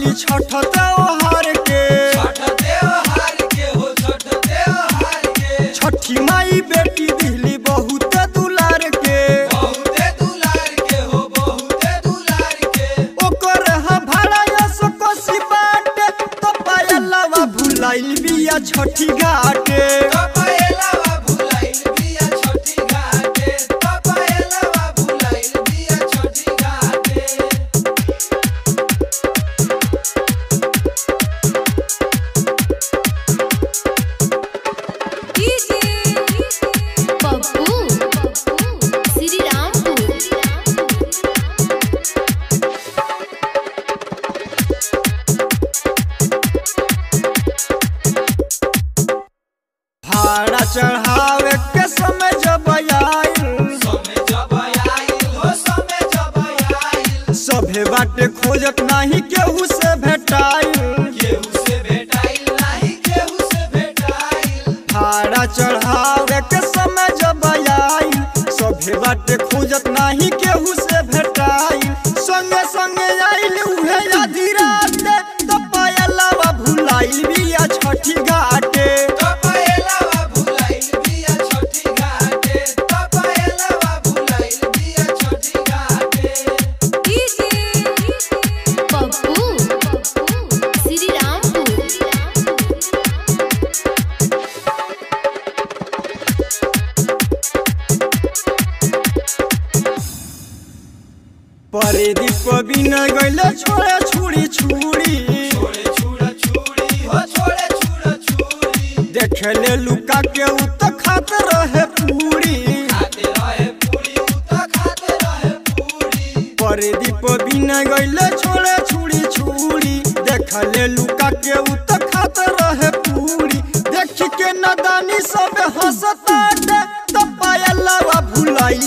गईली छठ त्योहार के हो छठ त्योहार के छठी माई बेटी दिली बहुत दुलार के हो बहुत दुलार के ओकर भाड़ा सो कोसी बाटे तो पायलवा भुलाइल बिया छठी घाटे भाड़ा चढ़ावे के समय जब आइल सभे बाटे खोजत नहीं केहू से भेटाइल भाड़ा चढ़ावे के समय जब आइल सभे बाटे खोजत नहीं केहू से भेटाइल संगे संगे आइल उहे आधी रात तो पायलवा भुलाइल बिया छठी घाटे प्रदीप विनय गइले छोड़े छुड़ी छुड़ी देखे ले लुका के उ तो खात रहे पूरी प्रदीप विनय गइले छोड़े छुड़ी छुड़ी देखे ले लुका के उ तो खात रहे पूरी देख के नदानी सब हंसता तो पायलवा भुलाई